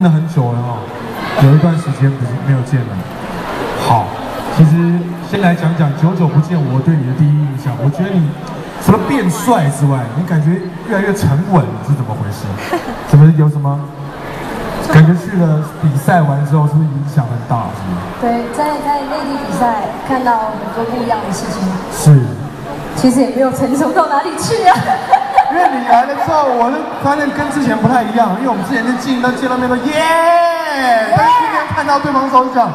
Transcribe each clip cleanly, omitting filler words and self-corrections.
那很久了哦，有一段时间没有见了。好，其实先来讲讲久久不见我对你的第一印象。我觉得你除了变帅之外，你感觉越来越沉稳，是怎么回事？怎么有什么？感觉去了比赛完之后，是不是影响很大？是吗？ 对，在内地比赛看到很多不一样的事情。 是。 其实也没有成熟到哪里去啊。 因为你来了之后，我就发现跟之前不太一样，因为我们之前见到面都耶，但是今天看到对方手讲，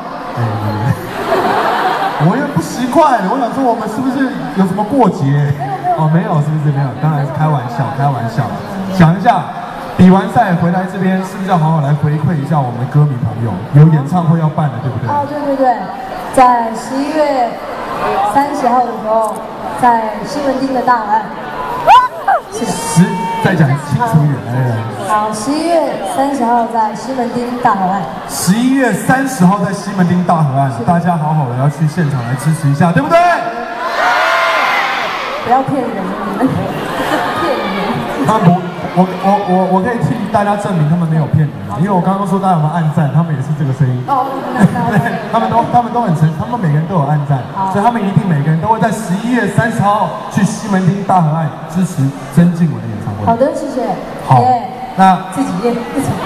我又不习惯，我想说我们是不是有什么过节？哦，没有，是不是没有？当然是开玩笑，开玩笑。想一下，比完赛回来这边，是不是要好好来回馈一下我们的歌迷朋友？有演唱会要办了，对不对？ 哦，对对对，在11月30号的时候，在西门町的大河岸。 再讲清楚一点，来。 好，11月30号在西门町大河岸。 11月30号在西门町大河岸，大家好好的要去现场来支持一下，对不对？ 不要骗人，你们骗人。 他们我可以替大家证明他们没有骗你，因为我刚刚说大家有没有按赞，他们也是这个声音。 哦， 对，他们都很诚实，他们每个人都有按赞，所以他们一定每个人都会在11月30号去西门町大河岸支持曾静雯的演唱会。 好的，谢谢。 好，那自己耶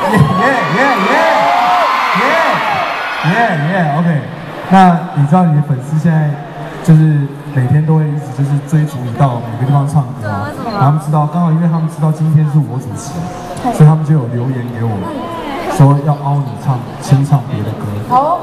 ，OK。那你知道你的粉丝现在就是每天都会一直就是追逐你到每个地方唱歌啊，然后他们知道，刚好因为他们知道今天是我主持，所以他们就有留言给我，说要凹你清唱别的歌。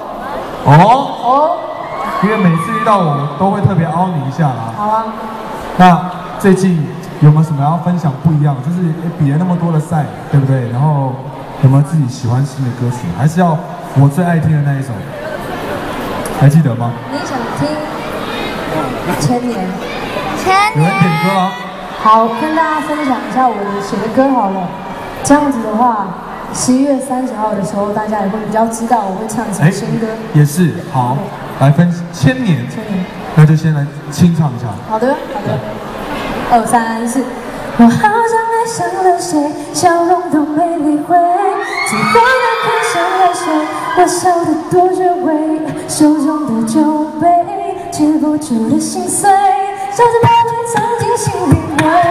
因为每次遇到我都会特别凹你一下啦。 好啊。 那最近有没有什么要分享不一样？就是比了那么多的赛，对不对？然后有没有自己喜欢新的歌曲？还是要我最爱听的那一首？还记得吗？ 你想听千年？ 有人点歌了。 好，跟大家分享一下我写的歌好了。这样子的话，11月30号的时候，大家也会比较知道我会唱什么新歌。 也是，好，来分千年。那就先来清唱一下。 好的，2、3、4。我好像爱上了谁，笑容都没理会，最后又看上了谁，我笑得多绝味，手中的酒杯止不住的心碎，笑着把你藏进心里面。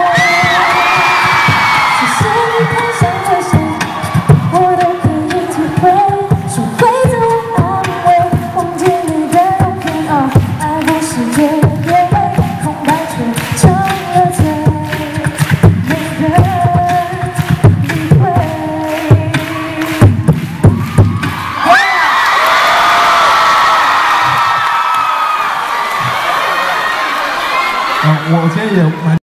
其实你看上了谁，我都可以体会，说会自我安慰，忘记你的容颜，爱不是绝对，空白却成了罪。 我今天也蛮